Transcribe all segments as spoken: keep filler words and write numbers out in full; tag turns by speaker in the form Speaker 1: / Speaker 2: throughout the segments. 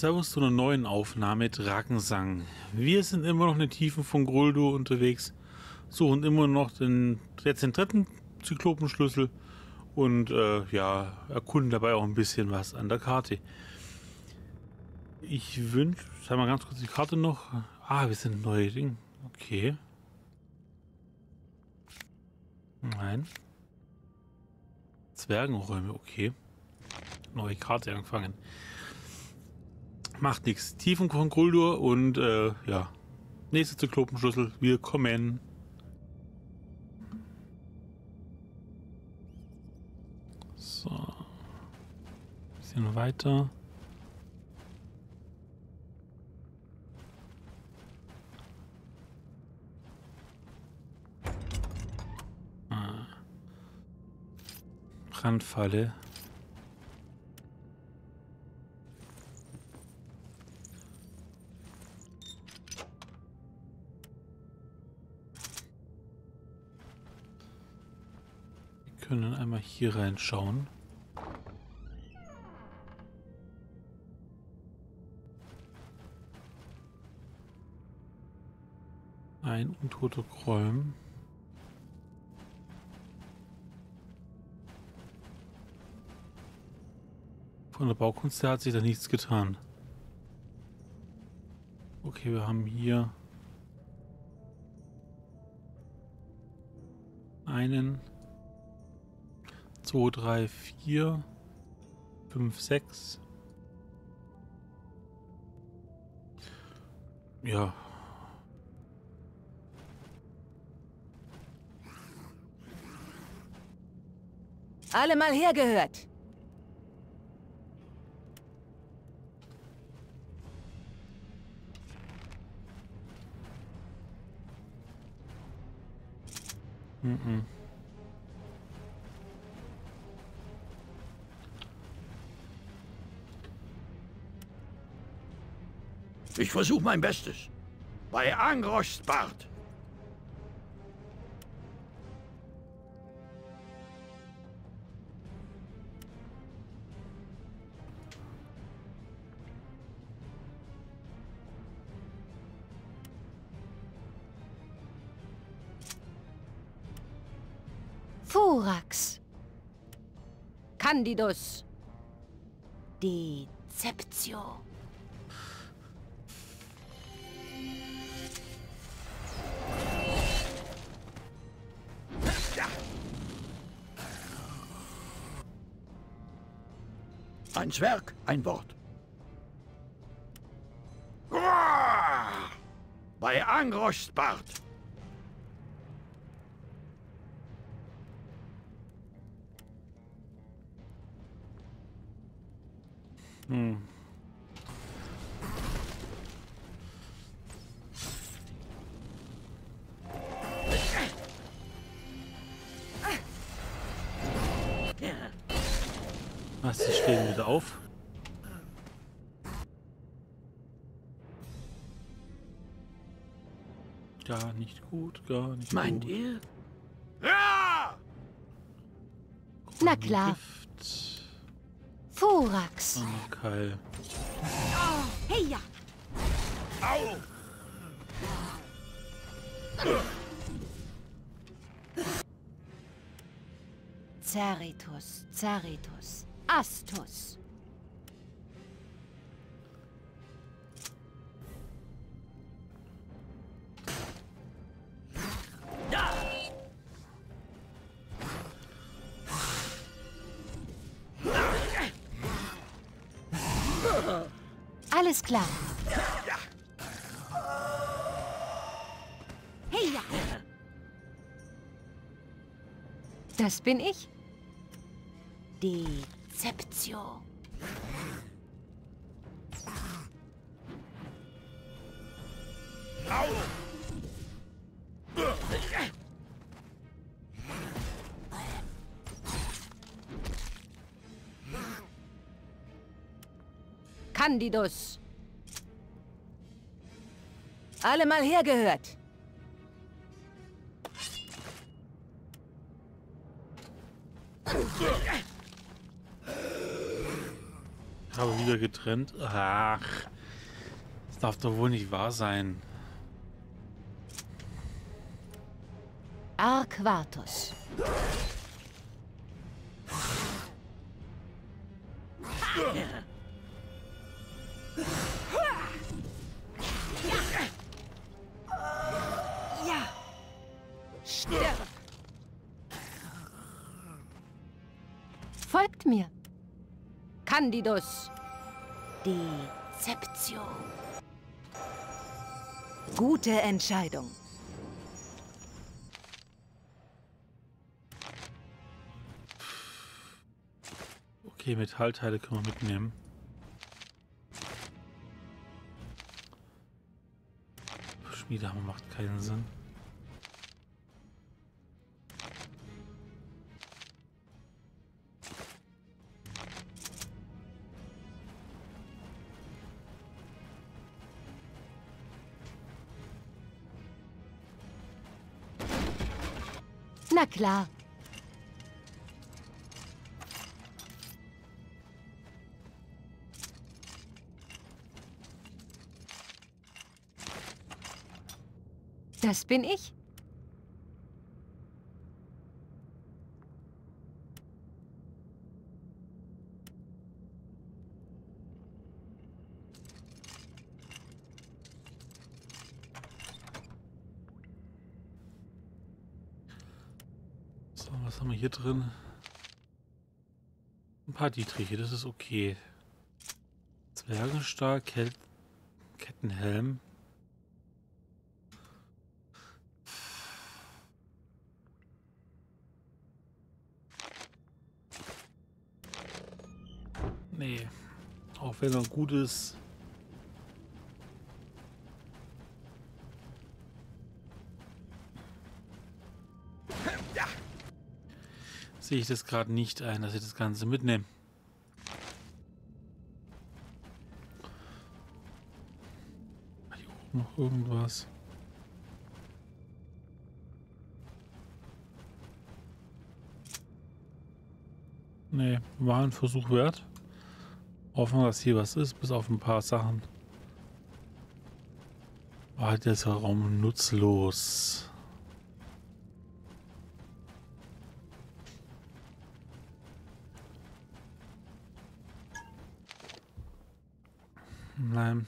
Speaker 1: Servus zu einer neuen Aufnahme Drakensang. Wir sind immer noch in den Tiefen von Gruldur unterwegs, suchen immer noch den, jetzt den dritten Zyklopenschlüssel und äh, ja, erkunden dabei auch ein bisschen was an der Karte. Ich wünsche, sag mal ganz kurz die Karte noch. Ah, wir sind neue Dinge. Okay. Nein. Zwergenräume, okay. Neue Karte angefangen. Macht nichts. Tiefen von Gruldur und äh, ja. Nächste Zyklopenschlüssel. Wir kommen. So. Bisschen weiter. Ah. Brandfalle. Wir können einmal hier reinschauen. Ein untoter Gräum. Von der Baukunst her hat sich da nichts getan. Okay, wir haben hier einen, zwei, drei, vier, fünf, sechs. Ja.
Speaker 2: Alle mal hergehört.
Speaker 1: Mhm.
Speaker 3: Ich versuche mein Bestes. Bei Angrostbart.
Speaker 2: Thorax. Candidus. Deceptio.
Speaker 3: Ein Zwerg, ein Wort. Bei Angrostbart.
Speaker 1: Hm. Was, sie stehen wieder auf? Gar nicht gut, gar nicht
Speaker 3: Meint
Speaker 1: gut.
Speaker 3: ihr? Ja!
Speaker 2: Na klar.
Speaker 1: Gift.
Speaker 2: Thorax.
Speaker 1: Oh, Keil.
Speaker 2: Hey ja.
Speaker 3: Au!
Speaker 2: Cerritus, Cerritus, Astus. Alles klar. Hey ja. Das bin ich. Deceptio.
Speaker 3: Au!
Speaker 2: Candidus. Alle mal hergehört.
Speaker 1: Ich habe wieder getrennt. Ach, das darf doch wohl nicht wahr sein.
Speaker 2: Arquatus. Ja. Stirb. Folgt mir. Candidus. Deceptio. Gute Entscheidung.
Speaker 1: Okay, Metallteile können wir mitnehmen. Schmiedehammer macht keinen Sinn.
Speaker 2: Na klar. Das bin ich.
Speaker 1: So, was haben wir hier drin? Ein paar Dietriche, das ist okay. Zwergenstahl, Kel Kettenhelm. Nee, auch wenn er gut ist. Sehe ich das gerade nicht ein, dass ich das Ganze mitnehme. Hier oben noch irgendwas. Nee, war ein Versuch wert. Hoffen wir, dass hier was ist, bis auf ein paar Sachen. War halt dieser Raum nutzlos. Nein.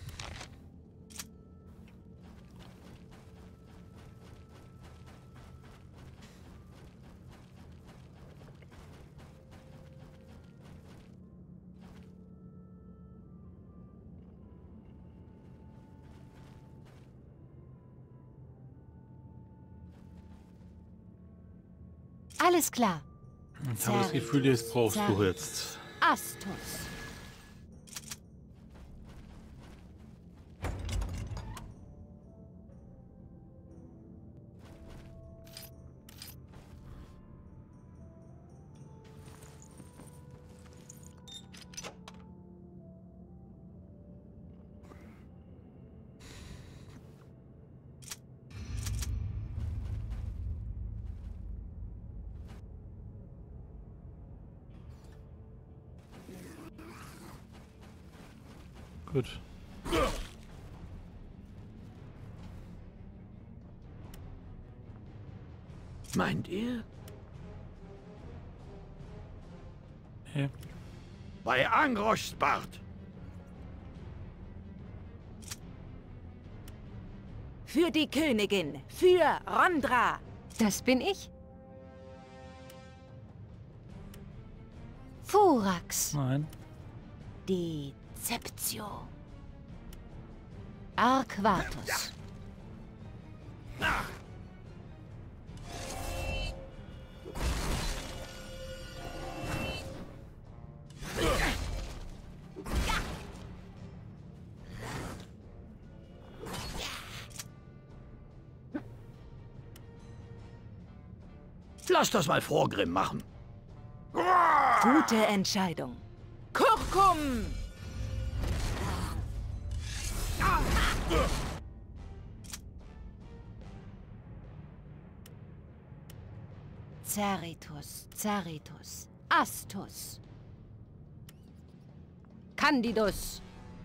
Speaker 2: Alles klar.
Speaker 1: Ich habe das Gefühl, das brauchst du jetzt.
Speaker 2: Astus.
Speaker 1: Gut.
Speaker 3: Meint ihr?
Speaker 1: Nee.
Speaker 3: Bei Angroschbart.
Speaker 2: Für die Königin. Für Rondra. Das bin ich. Furax.
Speaker 1: Nein.
Speaker 2: Deceptio. Arquatus.
Speaker 3: Lass das mal Vorgrimm machen.
Speaker 2: Gute Entscheidung. Kurkum! Ceritus, Ceritus, Astus.
Speaker 4: Candidus.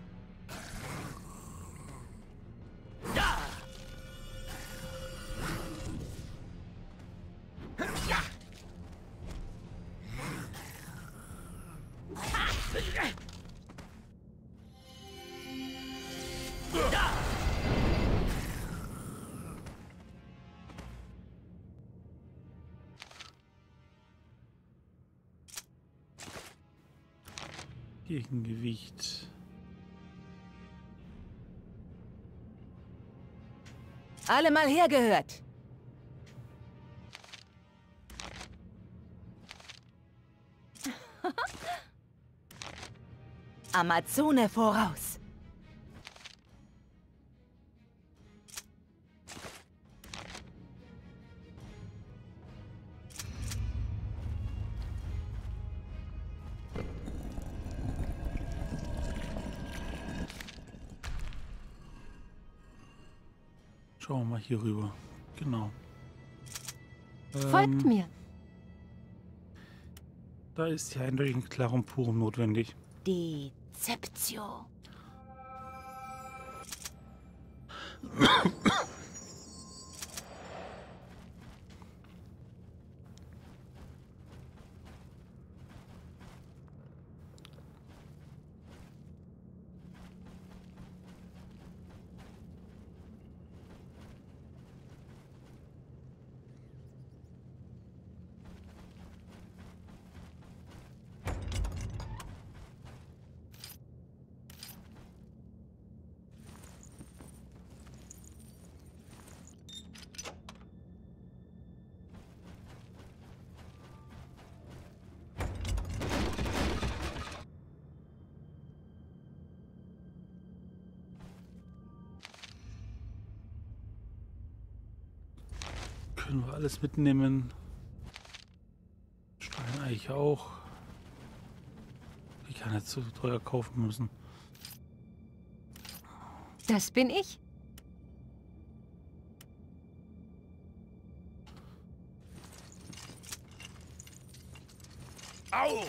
Speaker 1: Gegengewicht.
Speaker 2: Alle mal hergehört. Amazone voraus.
Speaker 1: Schauen wir mal hier rüber. Genau.
Speaker 4: Folgt
Speaker 1: Ähm,
Speaker 4: mir.
Speaker 1: Da ist ja eindeutig ein Clarum Purum notwendig.
Speaker 2: Deceptio.
Speaker 1: Können wir alles mitnehmen. Steineich auch. Ich kann jetzt so teuer kaufen müssen.
Speaker 4: Das bin ich.
Speaker 3: Au!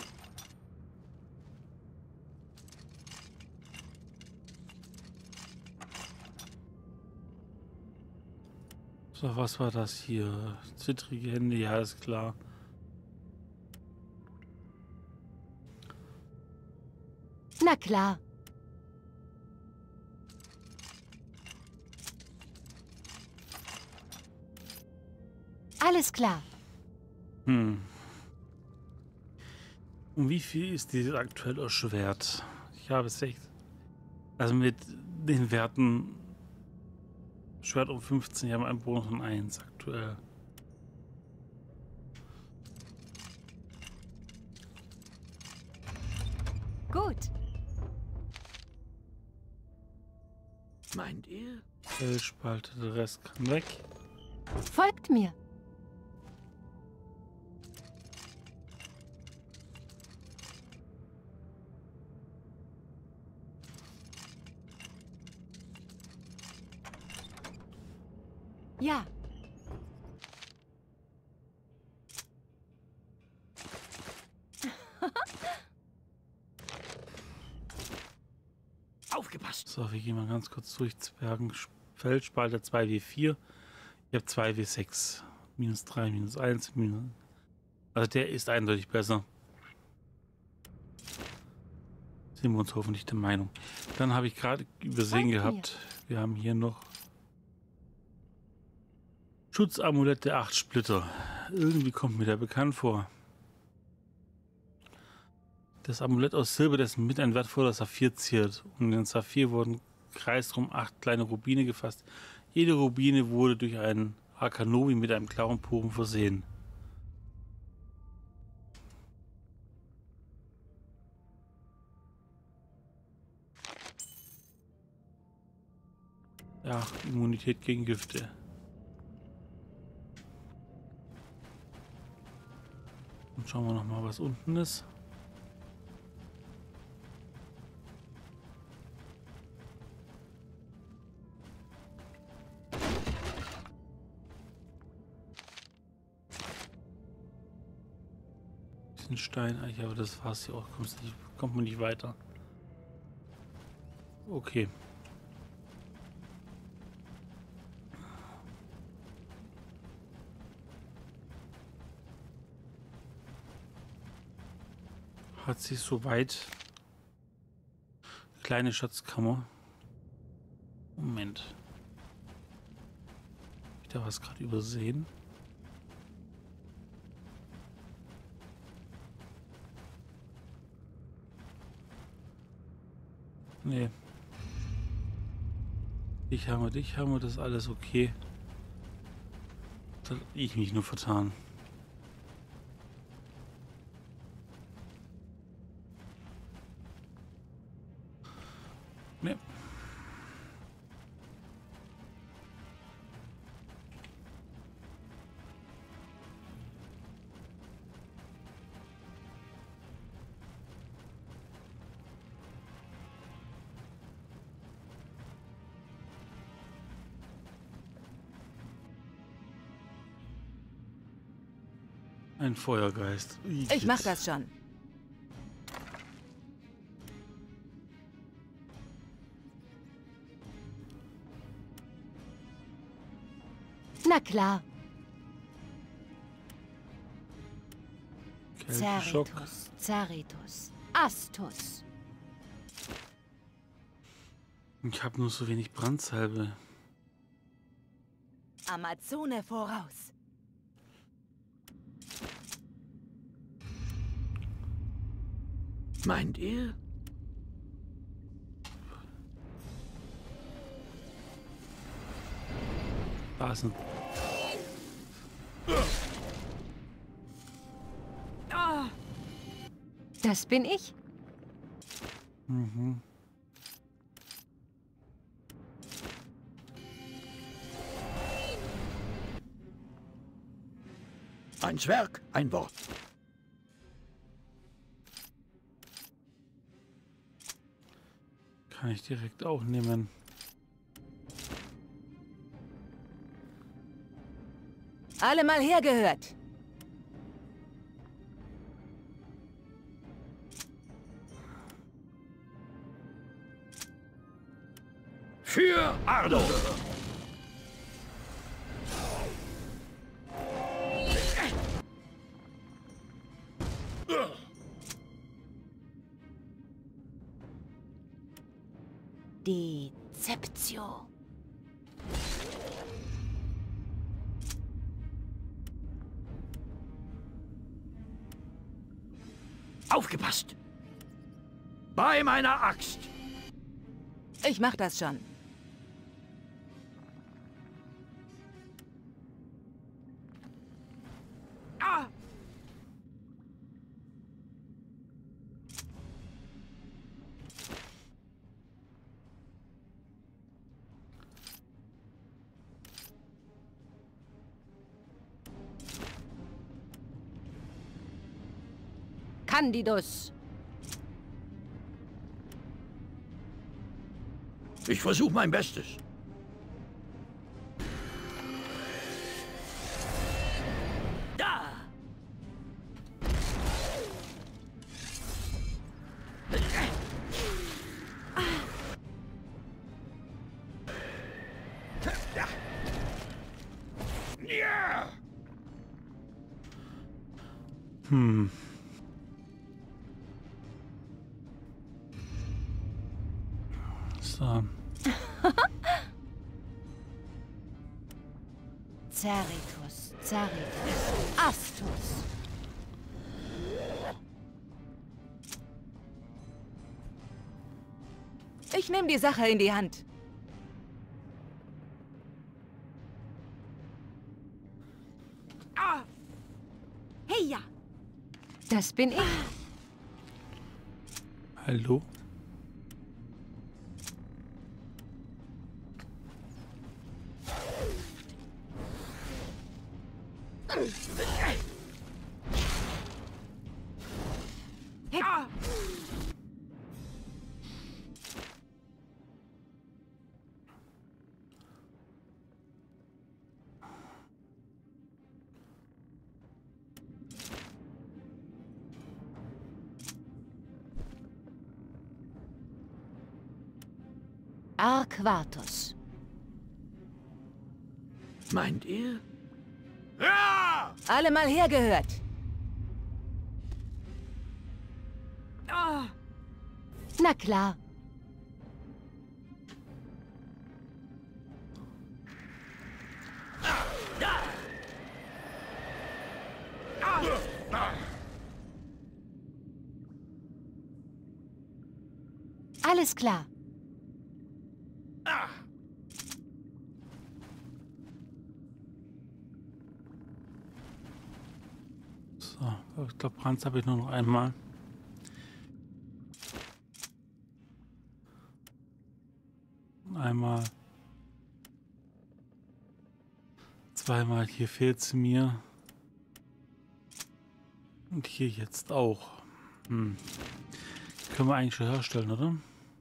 Speaker 1: So, was war das hier? Zittrige Hände, ja, ist klar.
Speaker 4: Na klar. Alles klar.
Speaker 1: Hm. Und wie viel ist dieses aktuell erschwert? Ich habe es echt. Also mit den Werten. Schwert um fünfzehn, ich habe einen Bonus von eins aktuell.
Speaker 4: Gut.
Speaker 3: Meint ihr?
Speaker 1: Felsspalte, der Rest kann weg.
Speaker 4: Folgt mir. Ja.
Speaker 3: Aufgepasst!
Speaker 1: So, wir gehen mal ganz kurz durch. Zwergen, Felsspalte zwei W vier. Ich habe zwei W sechs. Minus drei, minus eins, minus. Also der ist eindeutig besser. Sind wir uns hoffentlich der Meinung. Dann habe ich gerade übersehen
Speaker 4: Folgt
Speaker 1: gehabt. Wir haben hier noch Schutzamulett der acht Splitter. Irgendwie kommt mir der bekannt vor. Das Amulett aus Silber, dessen mit ein wertvoller Saphir ziert. Und in den Saphir wurden kreisrum acht kleine Rubine gefasst. Jede Rubine wurde durch einen Arkanobi mit einem Clarum Purum versehen. Ja, Immunität gegen Gifte. Und schauen wir noch mal, was unten ist. Bisschen Steineich, aber das war's hier auch. Kommst nicht, kommt man nicht weiter. Okay. Hat sich soweit. Kleine Schatzkammer. Moment. Hab ich da was gerade übersehen? Nee. Dich haben wir, dich haben wir, das ist alles okay. Da hab ich mich nur vertan. Nee. Ein Feuergeist.
Speaker 2: Ich mach das schon.
Speaker 4: Na klar.
Speaker 1: Kälteschock.
Speaker 4: Cerritus, Cerritus, Astus.
Speaker 1: Ich habe nur so wenig Brandsalbe.
Speaker 2: Amazone voraus.
Speaker 3: Meint ihr?
Speaker 1: Da ist ein...
Speaker 4: Das bin ich.
Speaker 1: Mhm.
Speaker 3: Ein Zwerg, ein Wort.
Speaker 1: Kann ich direkt auch nehmen.
Speaker 2: Alle mal hergehört.
Speaker 3: Für Ardo!
Speaker 2: Deceptio.
Speaker 3: Aufgepasst! Bei meiner Axt!
Speaker 2: Ich mach das schon.
Speaker 3: Ah!
Speaker 4: Candidus.
Speaker 3: Ich versuche mein Bestes.
Speaker 2: Da!
Speaker 3: Ja!
Speaker 1: Hm. So.
Speaker 4: Cerritus, Cerritus, Astus.
Speaker 2: Ich nehme die Sache in die Hand.
Speaker 3: Ah!
Speaker 2: Hey ja!
Speaker 4: Das bin ich.
Speaker 1: Hallo?
Speaker 3: Ah!
Speaker 4: Arquatus.
Speaker 3: Meint ihr? Ja!
Speaker 2: Alle mal hergehört.
Speaker 4: Na klar. Alles klar.
Speaker 1: So, ich glaube, Brand habe ich nur noch einmal. Einmal. Zweimal. Hier fehlt es mir. Und hier jetzt auch. Hm. Können wir eigentlich schon herstellen, oder?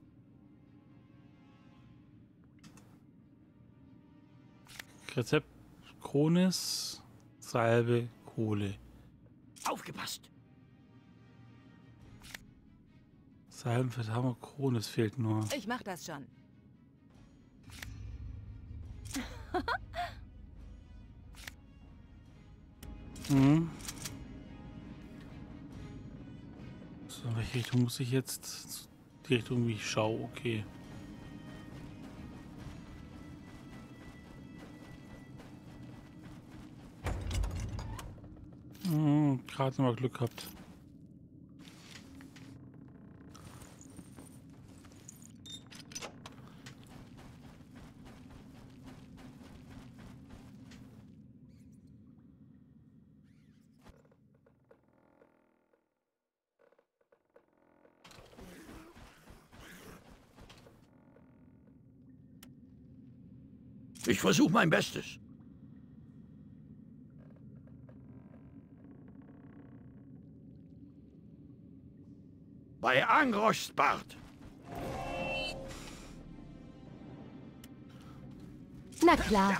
Speaker 1: Rezept: Kronis, Salbe, Kohle.
Speaker 3: Aufgepasst!
Speaker 1: Salbenfett haben wir, Kronis fehlt nur.
Speaker 2: Ich mach das schon.
Speaker 1: Mhm. So, in welche Richtung muss ich jetzt? Die Richtung, wie ich schaue, okay. Mhm, gerade noch mal Glück gehabt.
Speaker 3: Ich versuche mein Bestes. Bei Angroschbart.
Speaker 4: Na klar.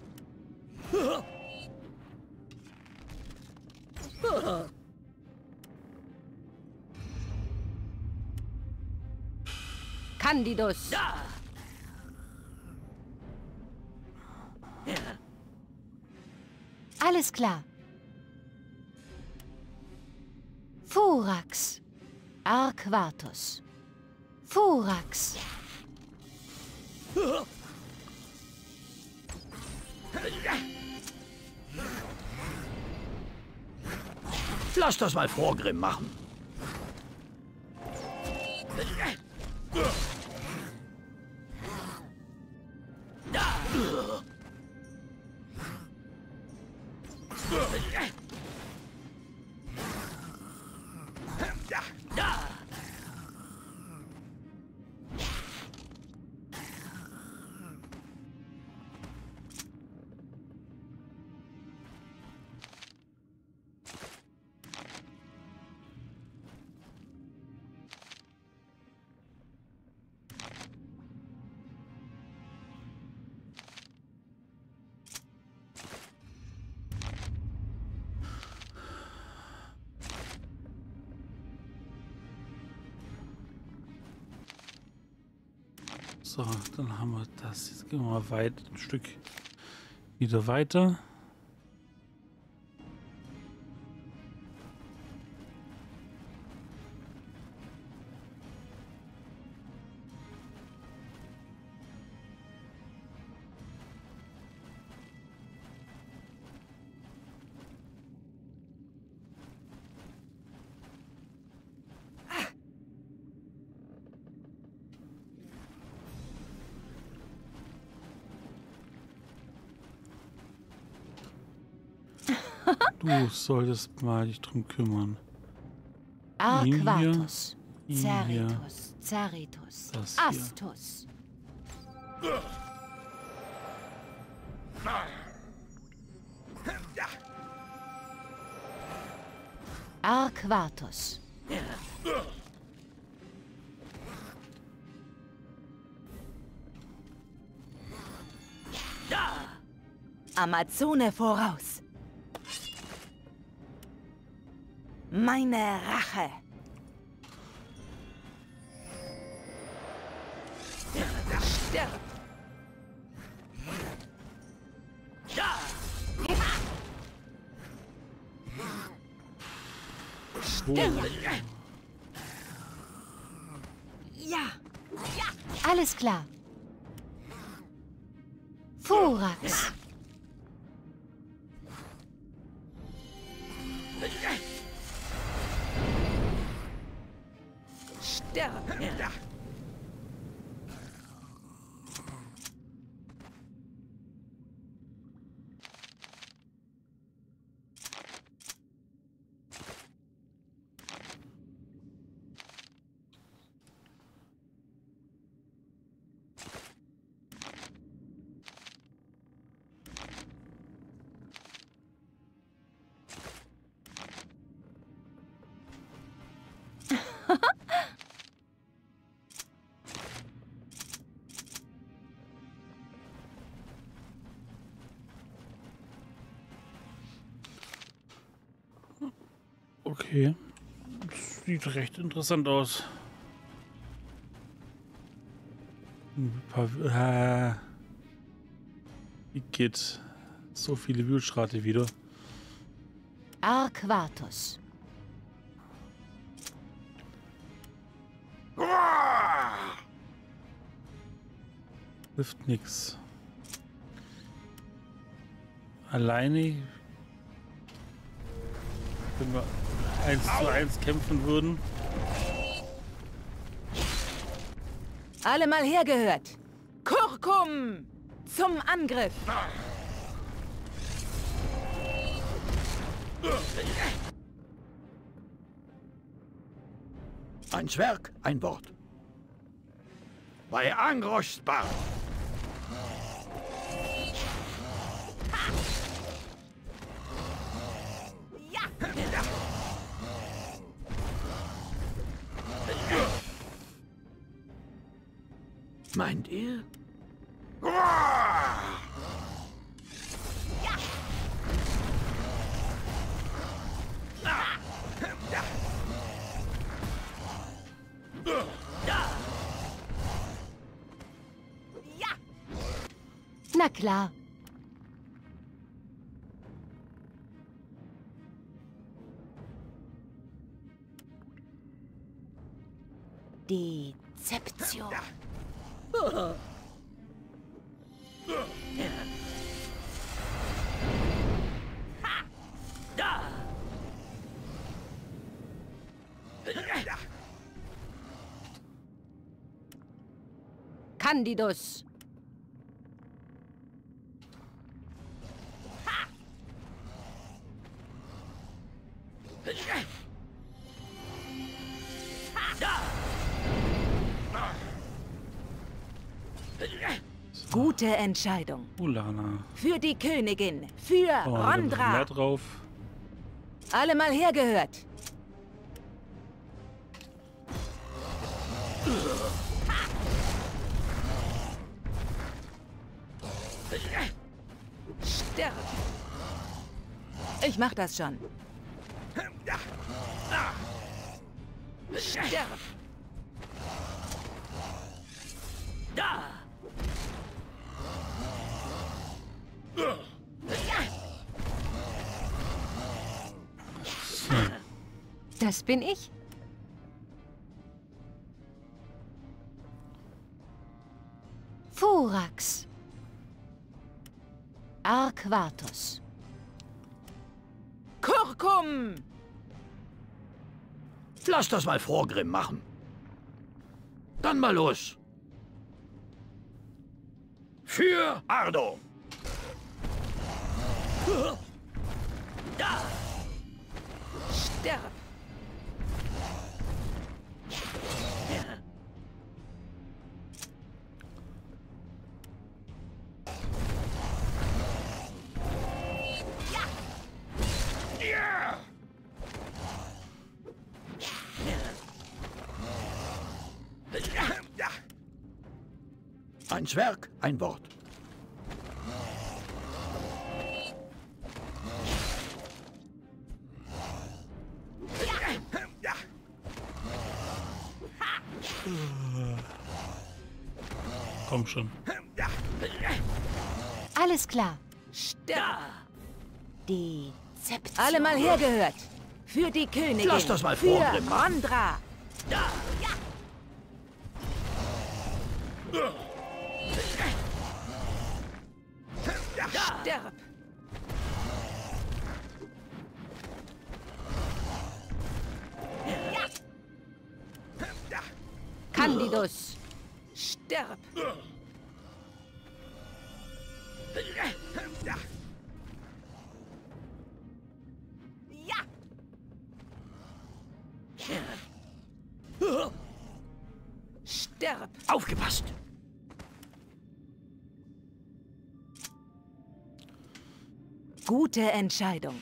Speaker 4: Candidus. Alles klar. Furax. Arquatus. Furax.
Speaker 3: Lass das mal Vorgrimm machen.
Speaker 1: So, dann haben wir das. Jetzt gehen wir mal weit ein Stück wieder weiter. Du solltest mal dich drum kümmern.
Speaker 4: Arquatus.
Speaker 1: Ihn hier.
Speaker 4: Cerritus. Cerritus.
Speaker 1: Das hier.
Speaker 4: Astus. Arquatus.
Speaker 2: Amazone voraus. Meine Rache. Stirb! Ja!
Speaker 4: Alles klar. Thorax.
Speaker 2: Stirb!
Speaker 1: Okay. Das sieht recht interessant aus. Ein paar, äh, wie geht so viele Wühlstrate wieder?
Speaker 4: Arquatus.
Speaker 1: Hilft nix. Alleine, wenn wir eins zu eins kämpfen würden.
Speaker 2: Alle mal hergehört! Kurkum! Zum Angriff!
Speaker 3: Ein Zwerg, ein Wort. Bei Angroschs Bart. Meint ihr?
Speaker 4: Na klar. Dezeption. Candidus.
Speaker 2: Gute Entscheidung.
Speaker 1: Ulana.
Speaker 2: Für die Königin. Für
Speaker 1: Oh, da haben wir
Speaker 2: Rondra.
Speaker 1: mehr drauf.
Speaker 2: Alle mal hergehört. Stirb. Ich mach das schon. Stirb.
Speaker 4: Das bin ich. Thorax. Arquatus.
Speaker 2: Kurkum.
Speaker 3: Lass das mal Vorgrimm machen. Dann mal los. Für Ardo.
Speaker 2: Stirb.
Speaker 3: Ein Zwerg, ein Wort.
Speaker 1: Komm schon.
Speaker 4: Alles klar.
Speaker 2: Sterb!
Speaker 4: Die Zeption.
Speaker 2: Alle mal hergehört! Für die Königin!
Speaker 3: Lass das mal
Speaker 2: Für
Speaker 3: vorgriffen.
Speaker 2: Rondra! Sterb!
Speaker 4: Candidus.
Speaker 2: Sterb! Ja! Sterb!
Speaker 3: Aufgepasst!
Speaker 2: Gute Entscheidung.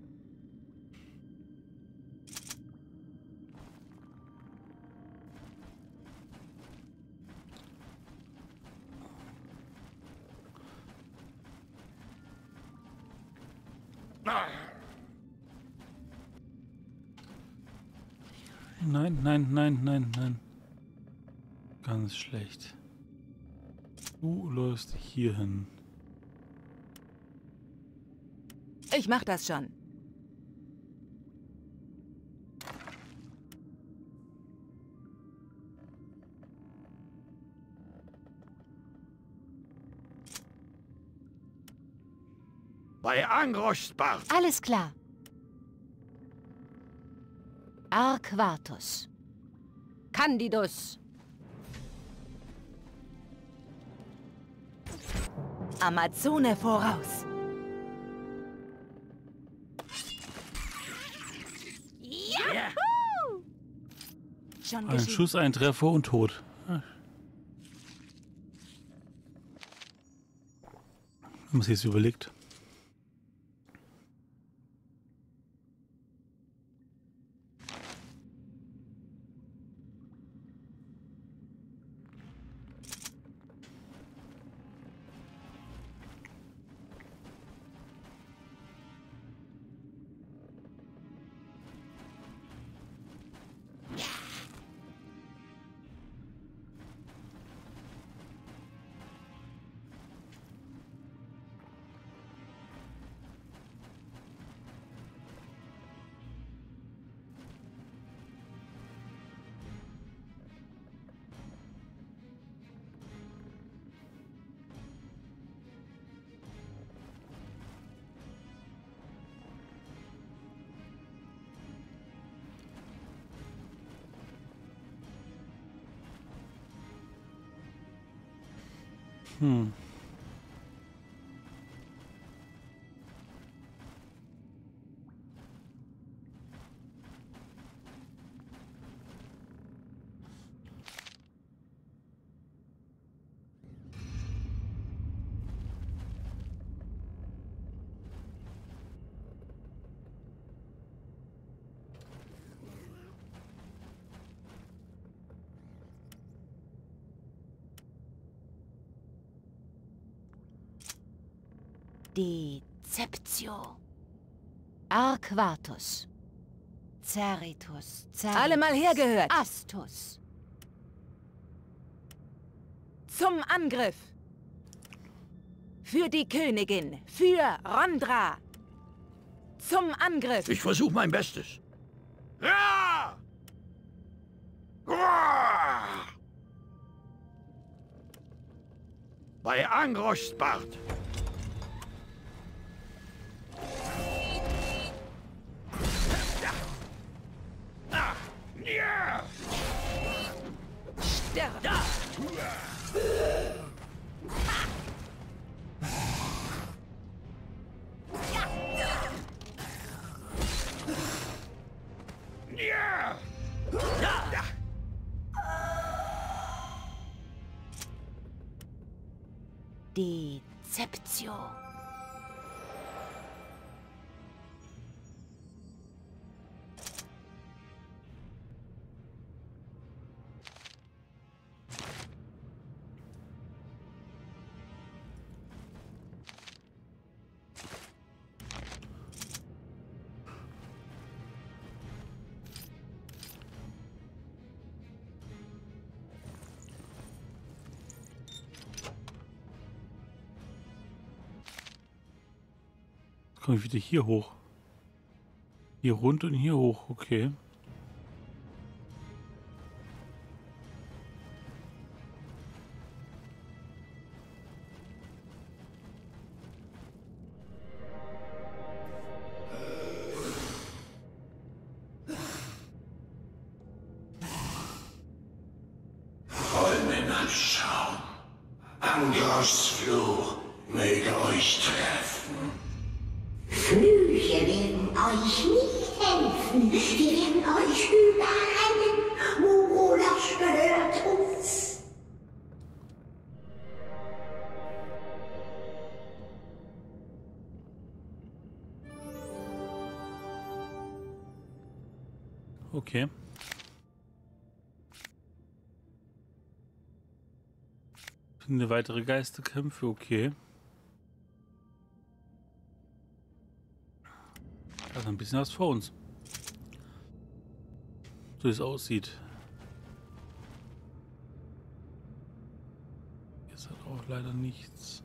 Speaker 1: Nein, nein, nein, nein, nein. Ganz schlecht. Du läufst hier hin.
Speaker 2: Ich mach das schon.
Speaker 3: Bei Angroschbart!
Speaker 4: Alles klar. Arquatus. Candidus.
Speaker 2: Amazone voraus.
Speaker 3: Ja.
Speaker 2: Schon
Speaker 1: Ein
Speaker 2: geschehen.
Speaker 1: Schuss, ein Treffer und tot. Ach. Wenn man sich jetzt überlegt. Hm.
Speaker 4: Deceptio. Arquatus. Ceritus. Ceritus.
Speaker 2: Alle mal hergehört!
Speaker 4: Astus.
Speaker 2: Zum Angriff! Für die Königin! Für Rondra! Zum Angriff!
Speaker 3: Ich versuche mein Bestes. Ja! Uah! Bei Angroschbart! Ja!
Speaker 2: Sterb!
Speaker 3: Ja!
Speaker 4: Deceptio.
Speaker 1: Komme ich wieder hier hoch. Hier runter und hier hoch, okay.
Speaker 5: Vollmännerschaum. Angros Fluch möge euch treffen.
Speaker 6: Flüche werden euch nicht helfen. Wir werden euch überrennen. Murolos gehört uns.
Speaker 1: Okay. Finde weitere Geisterkämpfe, okay. Also ein bisschen was vor uns. So wie es aussieht. Jetzt hat auch leider nichts.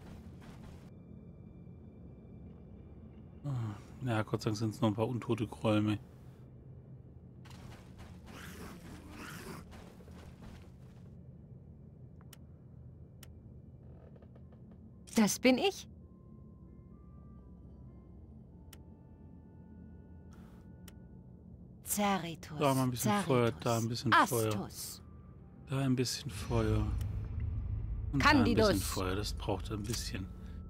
Speaker 1: Ah, ja, Gott sei Dank sind es noch ein paar untote Räume.
Speaker 4: Das bin ich. Cerritus.
Speaker 1: Da mal ein bisschen
Speaker 4: Cerritus.
Speaker 1: Feuer, da ein bisschen Feuer.
Speaker 4: Astus.
Speaker 1: Da ein bisschen Feuer. Und
Speaker 4: Candidus.
Speaker 1: da ein bisschen Feuer, das braucht ein bisschen.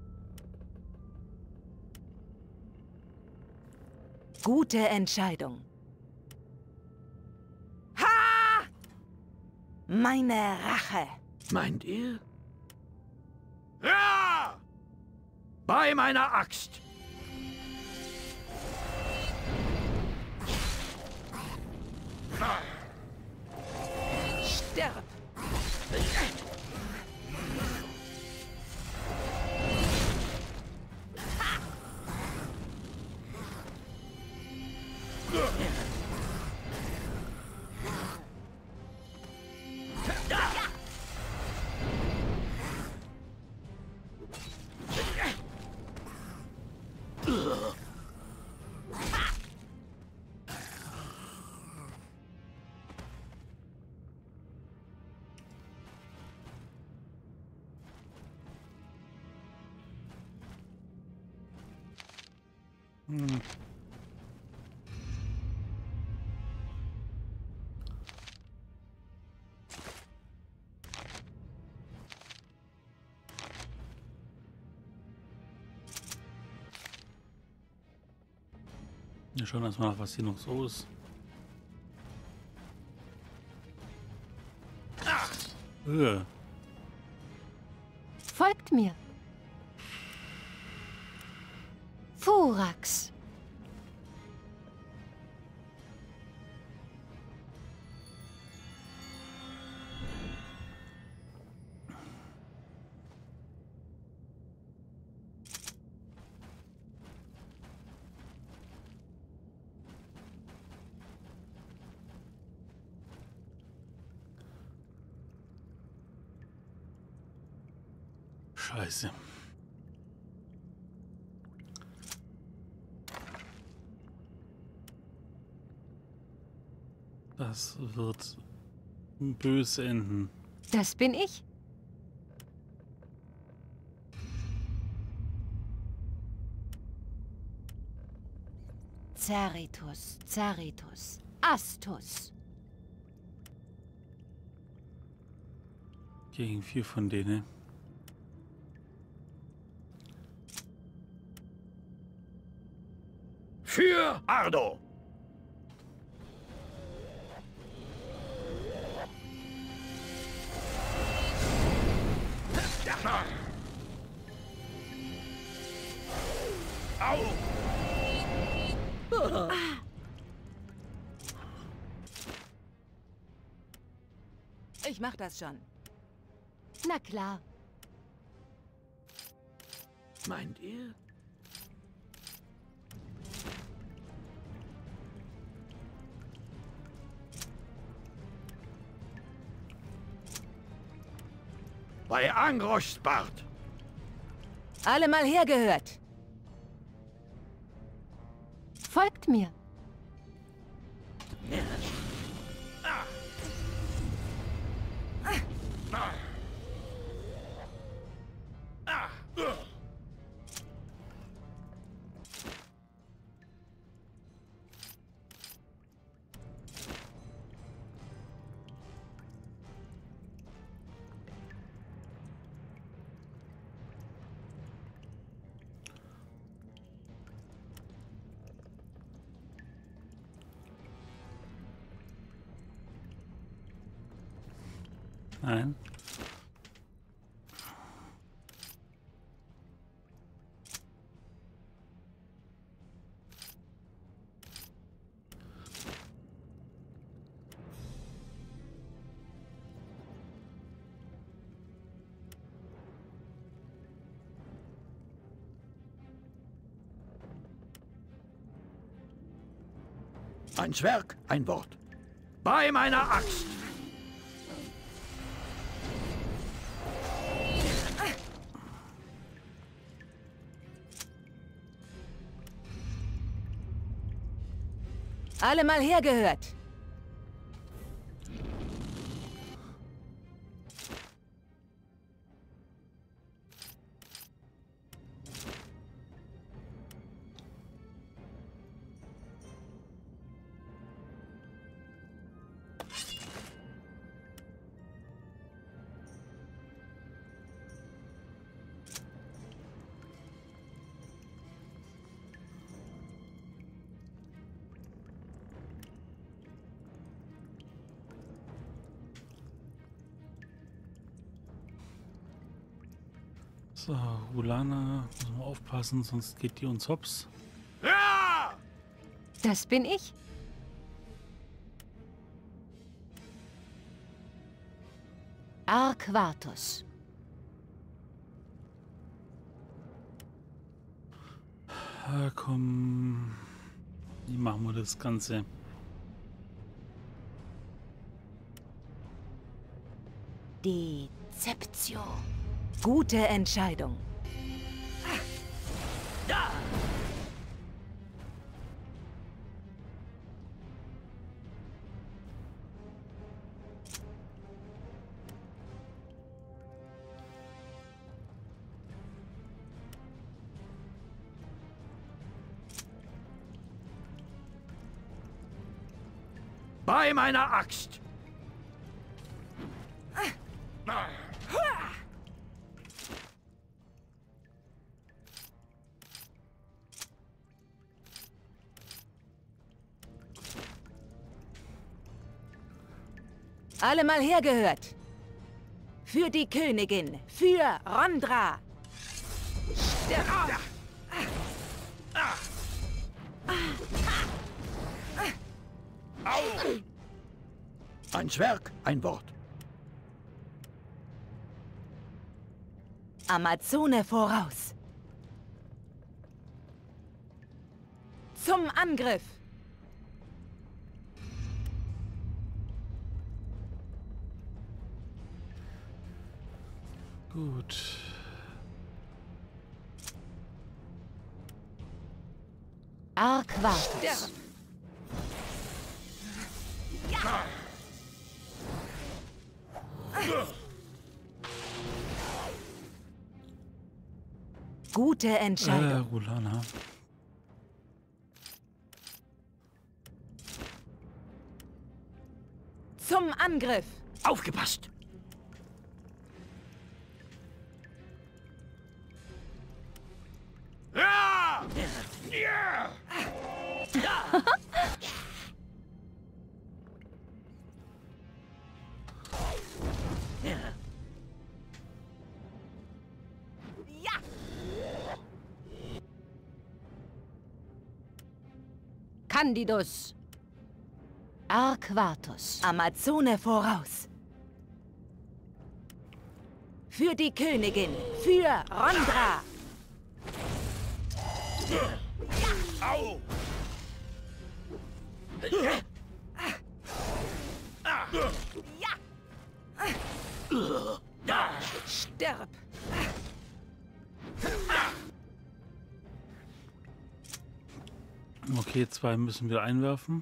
Speaker 2: Gute Entscheidung. Ha! Meine Rache.
Speaker 3: Meint ihr? Ja! Bei meiner Axt.
Speaker 2: Stirb.
Speaker 1: Hm. Wir schauen erstmal nach, was hier noch so ist. Äh.
Speaker 4: Folgt mir. Furax.
Speaker 1: Scheiße. Das wird böse enden.
Speaker 4: Das bin ich. Cerritus, Cerritus, Astus.
Speaker 1: Gegen vier von denen.
Speaker 3: Für Ardo. Au!
Speaker 2: Ich mach das schon.
Speaker 4: Na klar.
Speaker 3: Meint ihr? Bei Angros Bart.
Speaker 2: Alle mal hergehört.
Speaker 4: Folgt mir.
Speaker 1: Nein.
Speaker 3: Ein Zwerg, ein Wort. Bei meiner Axt.
Speaker 2: Alle mal hergehört.
Speaker 1: So, Ulana, müssen wir aufpassen, sonst geht die uns hops.
Speaker 3: Ja!
Speaker 4: Das bin ich. Arquatus.
Speaker 1: Ah, komm. Wie machen wir das Ganze?
Speaker 2: Dezeptio. Gute Entscheidung.
Speaker 3: Bei meiner Axt.
Speaker 2: Alle mal hergehört. Für die Königin. Für Rondra.
Speaker 3: Ein Zwerg, ein Wort.
Speaker 2: Amazone voraus. Zum Angriff.
Speaker 1: Gut.
Speaker 4: Arquatus.
Speaker 2: Gute
Speaker 1: Äh,
Speaker 2: Entscheidung.
Speaker 1: Ulana.
Speaker 2: Zum Angriff.
Speaker 3: Aufgepasst. Ja! Ja!
Speaker 4: Candidus. Arquatus.
Speaker 2: Amazone voraus. Für die Königin. Für Rondra.
Speaker 3: Au!
Speaker 2: Stirb.
Speaker 1: Okay, zwei müssen wir einwerfen.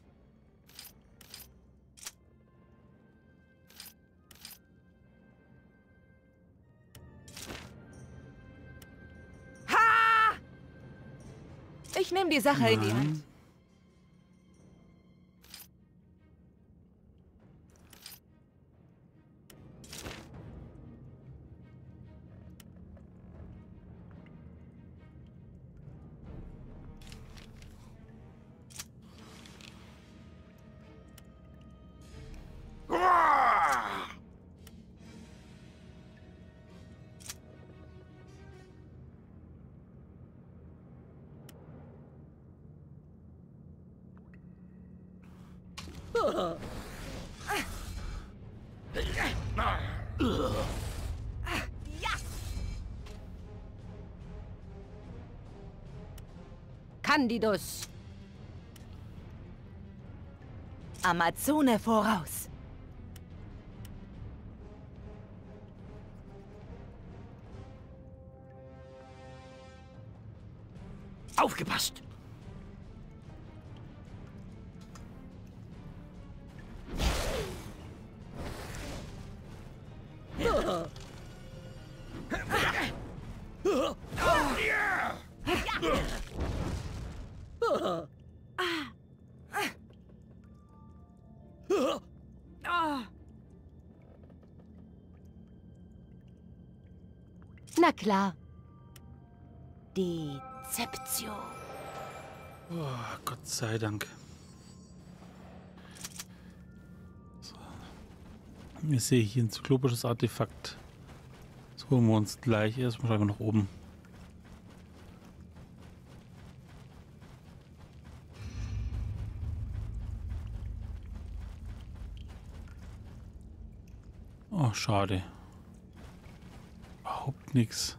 Speaker 2: Ha! Ich nehme die Sache in die
Speaker 1: Nein.
Speaker 2: Hand.
Speaker 4: Candidus.
Speaker 2: Amazone voraus.
Speaker 3: Aufgepasst!
Speaker 4: Na klar.
Speaker 2: Dezeptio.
Speaker 1: Oh, Gott sei Dank. So. Ich sehe hier ein zyklopisches Artefakt. Das holen wir uns gleich. Erstmal schauen wir nach oben. Oh, schade. Überhaupt nichts.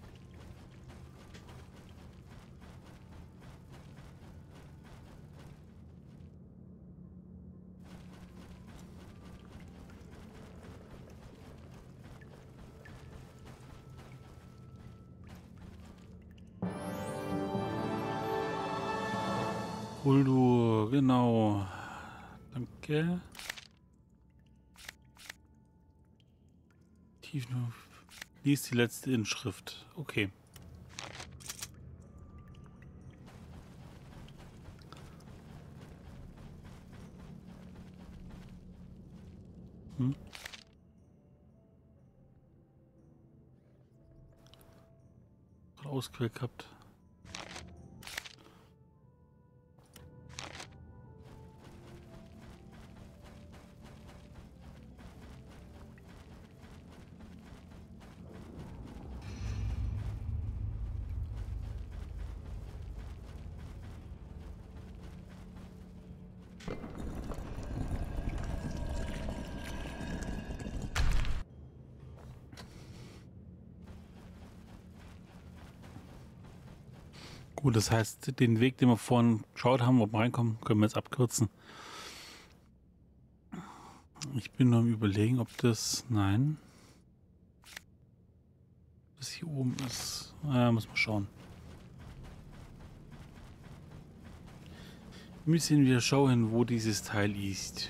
Speaker 1: Uldur, genau. Danke. Tief nur. Lies die letzte Inschrift. Okay. Hm? Ausquält gehabt. Gut, das heißt, den Weg, den wir vorhin geschaut haben, ob wir reinkommen, können wir jetzt abkürzen. Ich bin nur am Überlegen, ob das... Nein. Das hier oben ist... Ja, muss man schauen. Müssen wir schauen, wo dieses Teil ist.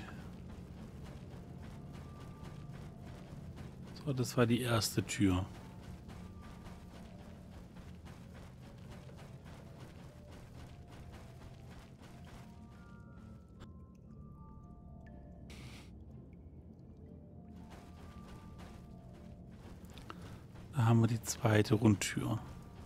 Speaker 1: So, das war die erste Tür. Da haben wir die zweite Rundtür.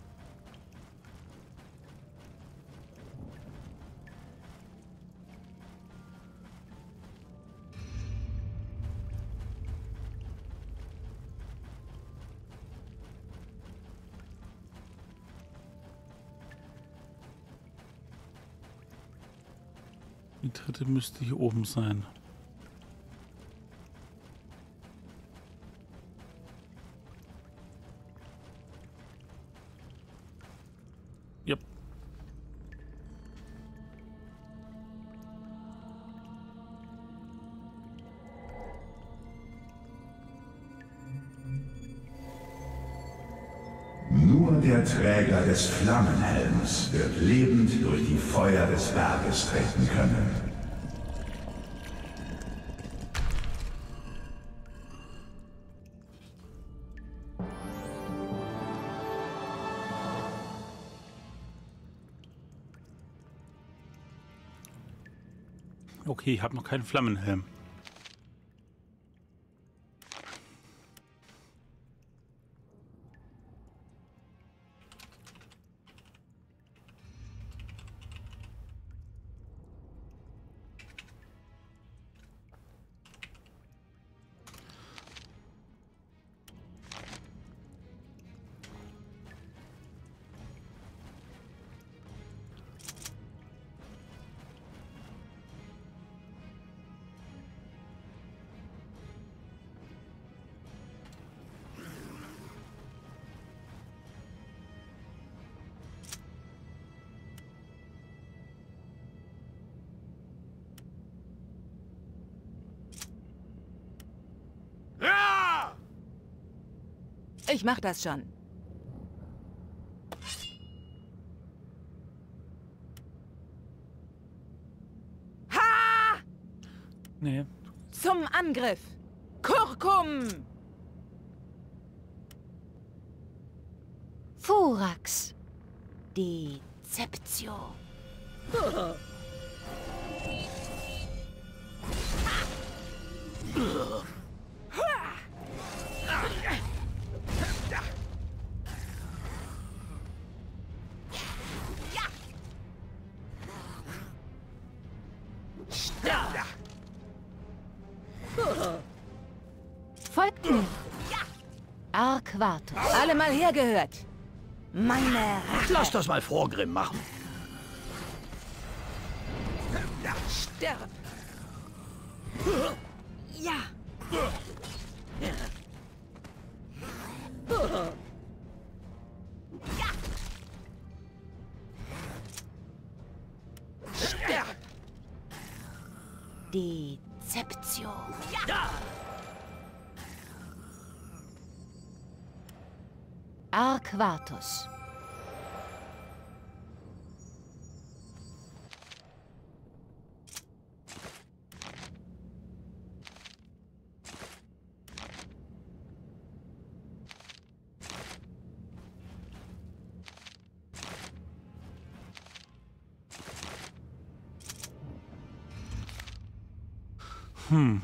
Speaker 1: Die dritte müsste hier oben sein. Yep.
Speaker 7: Nur
Speaker 5: Nur der Träger des Flammenhelms wird lebend durch die Feuer des Berges treten können.
Speaker 1: Okay, ich habe noch keinen Flammenhelm.
Speaker 2: Ich mach das schon. Ha!
Speaker 1: Nee.
Speaker 2: Zum Angriff! Kurkum!
Speaker 4: Thorax.
Speaker 2: Dezeptio.
Speaker 4: Folgt mir. Arquatus.
Speaker 2: Alle mal hergehört. Meine Rache.
Speaker 3: Lass das mal Vorgrimm machen.
Speaker 2: Sterb. Ja. Sterb. Dezeptio. Ja.
Speaker 4: Arquatus.
Speaker 1: Hm.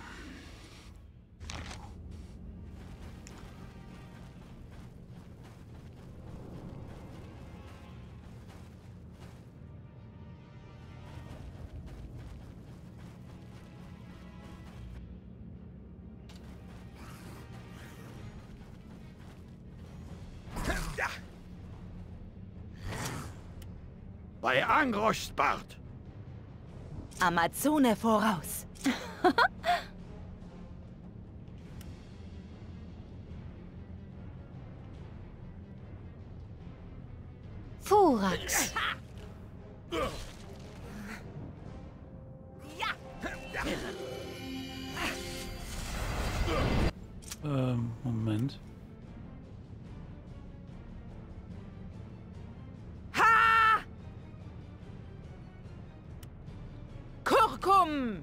Speaker 3: Bei Angroschs Bart.
Speaker 2: Amazone voraus.
Speaker 4: Thorax.
Speaker 1: Ähm, Moment.
Speaker 2: Ha! Kurkum!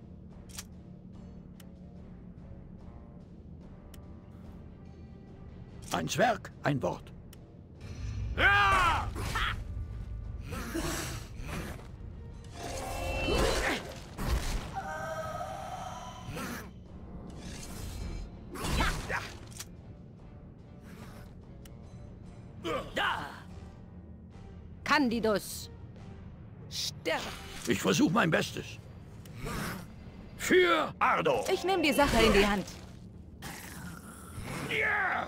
Speaker 3: Ein Zwerg, ein Wort. Ja!
Speaker 4: Candidus.
Speaker 2: Sterb!
Speaker 3: Ich versuche mein Bestes. Für Ardo.
Speaker 2: Ich nehme die Sache in die Hand.
Speaker 3: Ja!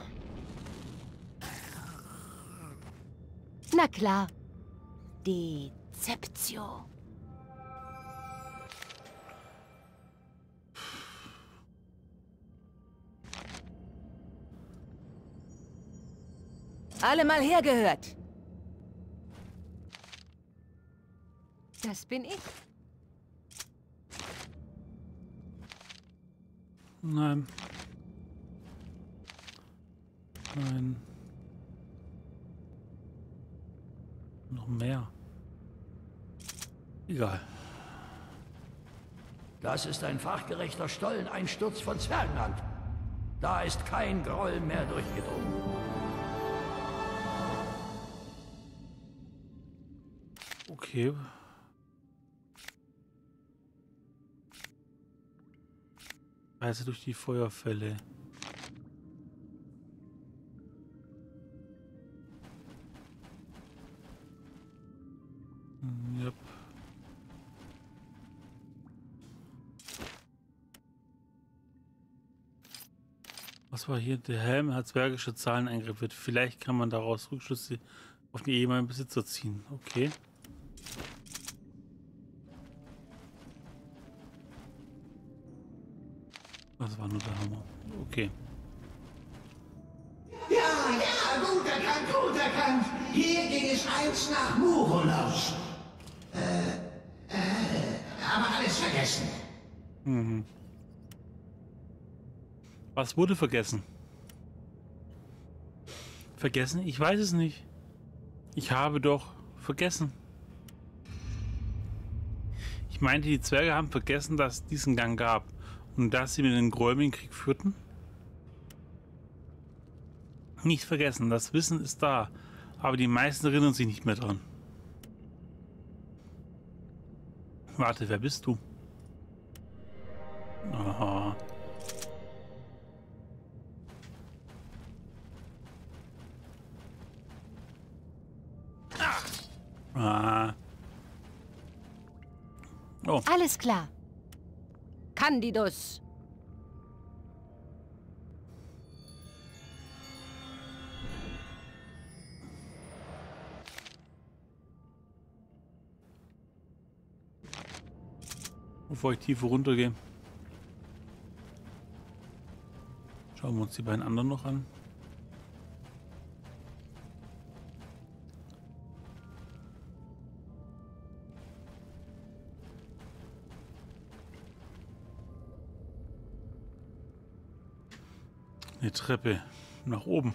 Speaker 4: Na klar.
Speaker 2: Dezeptio. Alle mal hergehört.
Speaker 4: Das bin ich.
Speaker 1: Nein. Nein. Noch mehr. Egal.
Speaker 3: Das ist ein fachgerechter Stolleneinsturz von Zwergenhand. Da ist kein Groll mehr durchgedrungen.
Speaker 1: Okay. Reise durch die Feuerfälle. Hm, yep. Was war hier? Der Helm hat zwergische Zahlen eingriffet. Vielleicht kann man daraus Rückschlüsse auf die ehemaligen Besitzer ziehen. Okay. Das war nur der Hammer. Okay.
Speaker 6: Ja, ja, gut erkannt, gut erkannt. Hier ging es eins nach Murolos. Äh, äh, aber alles vergessen.
Speaker 1: Mhm. Was wurde vergessen? Vergessen? Ich weiß es nicht. Ich habe doch vergessen. Ich meinte, die Zwerge haben vergessen, dass es diesen Gang gab und dass sie mit den Gräumen Krieg führten. Nicht vergessen, das Wissen ist da, aber die meisten erinnern sich nicht mehr dran. Warte, wer bist du? Aha. Ah. Oh.
Speaker 4: Alles klar. Candidus.
Speaker 1: Bevor ich tiefer runtergehe, schauen wir uns die beiden anderen noch an. Eine Treppe nach oben.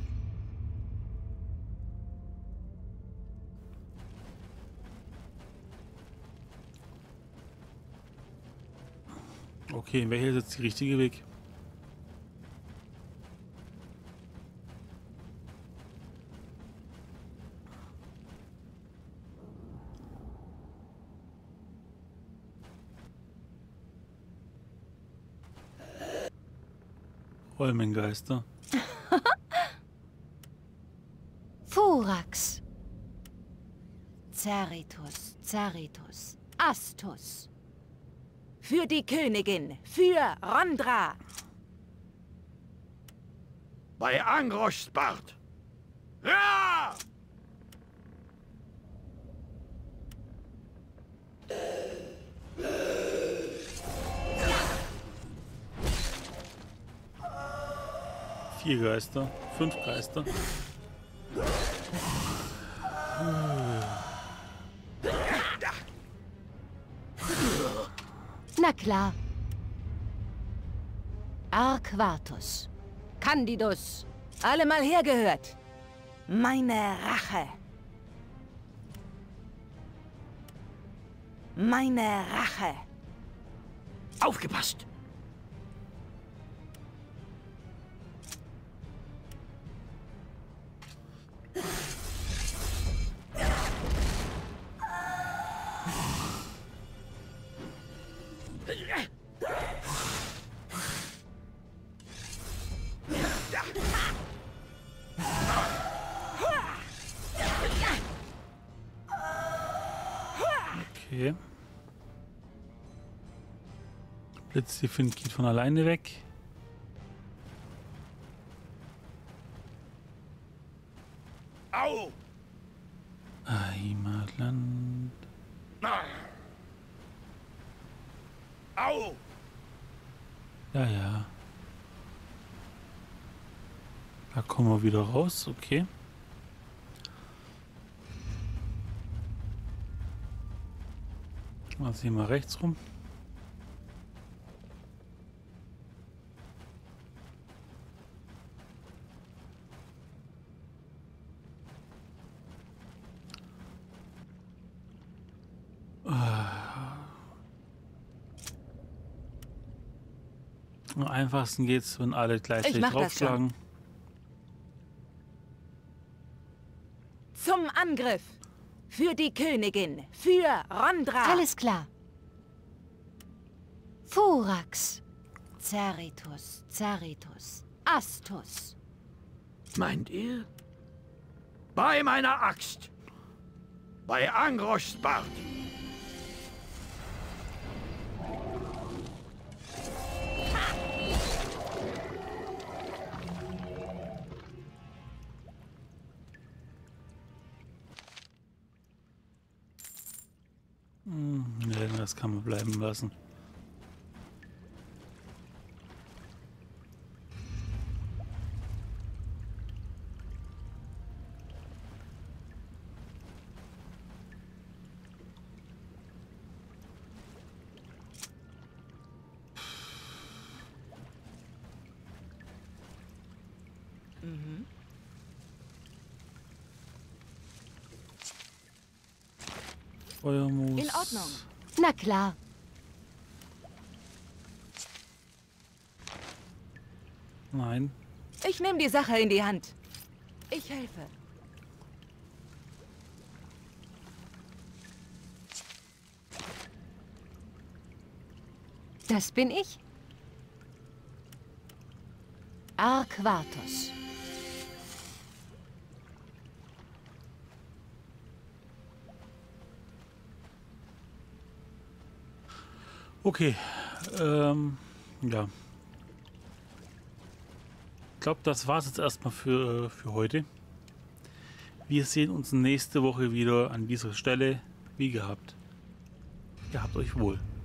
Speaker 1: Okay, welcher ist jetzt der richtige Weg? Räumengeister.
Speaker 4: Furax. Zeritus, Zeritus, Astus.
Speaker 2: Für die Königin, für Rondra.
Speaker 3: Bei Angroschbart. Ja!
Speaker 1: Vier Geister, fünf Geister.
Speaker 4: Na klar. Arquatus. Candidus.
Speaker 2: Alle mal hergehört. Meine Rache. Meine Rache.
Speaker 3: Aufgepasst!
Speaker 1: Okay. Blitz, die Find geht von alleine weg.
Speaker 3: Au!
Speaker 1: Heimatland.
Speaker 3: Au!
Speaker 1: Ja, ja. Da kommen wir wieder raus, okay. Mal sehen, mal rechts rum. Am einfachsten geht's, wenn alle gleichzeitig
Speaker 2: Ich mach das
Speaker 1: draufschlagen.
Speaker 2: Zum Angriff! Für die Königin! Für Rondra!
Speaker 4: Alles klar. Thorax. Cerritus, Cerritus, Astus.
Speaker 3: Meint ihr? Bei meiner Axt. Bei Angroschs Bart.
Speaker 1: Hm, nee, das kann man bleiben lassen. Feuermus.
Speaker 2: In Ordnung.
Speaker 4: Na klar.
Speaker 1: Nein.
Speaker 2: Ich nehme die Sache in die Hand. Ich helfe.
Speaker 4: Das bin ich. Arquatus.
Speaker 1: Okay. Ähm, ja. Ich glaube, das war es jetzt erstmal für, für heute. Wir sehen uns nächste Woche wieder an dieser Stelle. Wie gehabt. Ihr habt euch wohl.